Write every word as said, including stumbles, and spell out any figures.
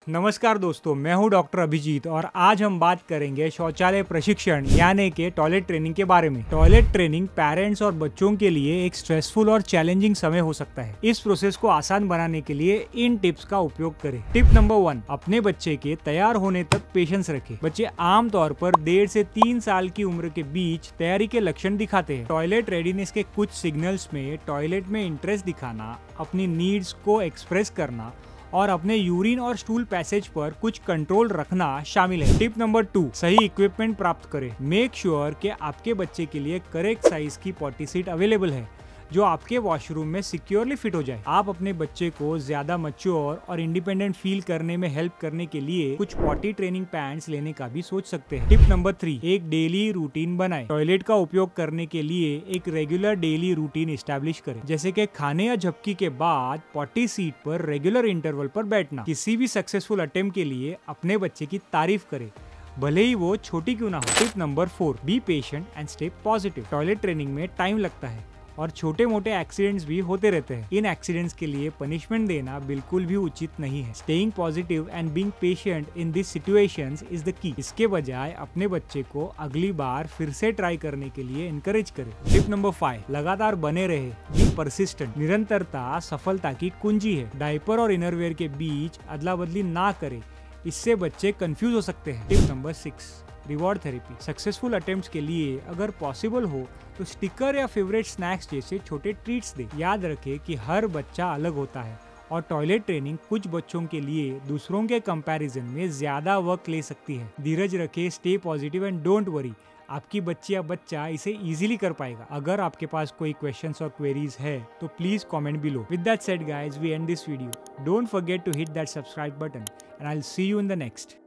नमस्कार दोस्तों, मैं हूं डॉक्टर अभिजीत और आज हम बात करेंगे शौचालय प्रशिक्षण यानी के टॉयलेट ट्रेनिंग के बारे में। टॉयलेट ट्रेनिंग पेरेंट्स और बच्चों के लिए एक स्ट्रेसफुल और चैलेंजिंग समय हो सकता है। इस प्रोसेस को आसान बनाने के लिए इन टिप्स का उपयोग करें। टिप नंबर वन, अपने बच्चे के तैयार होने तक पेशेंस रखें। बच्चे आमतौर पर डेढ़ से तीन साल की उम्र के बीच तैयारी के लक्षण दिखाते हैं। टॉयलेट रेडीनेस के कुछ सिग्नल्स में टॉयलेट में इंटरेस्ट दिखाना, अपनी नीड्स को एक्सप्रेस करना और अपने यूरिन और स्टूल पैसेज पर कुछ कंट्रोल रखना शामिल है। टिप नंबर टू, सही इक्विपमेंट प्राप्त करें। मेक श्योर कि आपके बच्चे के लिए करेक्ट साइज की पॉटी सीट अवेलेबल है जो आपके वॉशरूम में सिक्योरली फिट हो जाए। आप अपने बच्चे को ज्यादा मैच्योर और इंडिपेंडेंट फील करने में हेल्प करने के लिए कुछ पॉटी ट्रेनिंग पैंट्स लेने का भी सोच सकते हैं। टिप नंबर थ्री, एक डेली रूटीन बनाएं। टॉयलेट का उपयोग करने के लिए एक रेगुलर डेली रूटीन एस्टैब्लिश करें, जैसे कि खाने या झपकी के बाद पॉटी सीट पर रेगुलर इंटरवल पर बैठना। किसी भी सक्सेसफुल अटेम्प्ट के लिए अपने बच्चे की तारीफ करें, भले ही वो छोटी क्यों ना हो। Tip number four, be patient and stay positive. Toilet training में टाइम लगता है और छोटे मोटे एक्सीडेंट्स भी होते रहते हैं। इन एक्सीडेंट्स के लिए पनिशमेंट देना बिल्कुल भी उचित नहीं है। Staying positive and being patient in this situations is the key. इसके बजाय अपने बच्चे को अगली बार फिर से ट्राई करने के लिए इनकरेज करें। टिप नंबर फाइव, लगातार बने रहे, बी परसिस्टेंट। निरंतरता सफलता की कुंजी है। डायपर और इनरवेयर के बीच अदला बदली ना करें, इससे बच्चे कंफ्यूज हो सकते हैं। Tip number six, reward therapy. Successful attempts के लिए अगर पॉसिबल हो तो स्टिकर या फेवरेट स्नैक्स जैसे छोटे ट्रीट्स दे। याद रखें कि हर बच्चा अलग होता है और टॉयलेट ट्रेनिंग कुछ बच्चों के लिए दूसरों के कंपैरिजन में ज्यादा वर्क ले सकती है। धीरज रखें, stay positive and don't worry. आपकी बच्ची या बच्चा इसे इजीली कर पाएगा। अगर आपके पास कोई क्वेश्चंस और क्वेरीज है तो please comment below. With that said guys, we end this video. Don't forget to hit that subscribe button and I will see you in the next.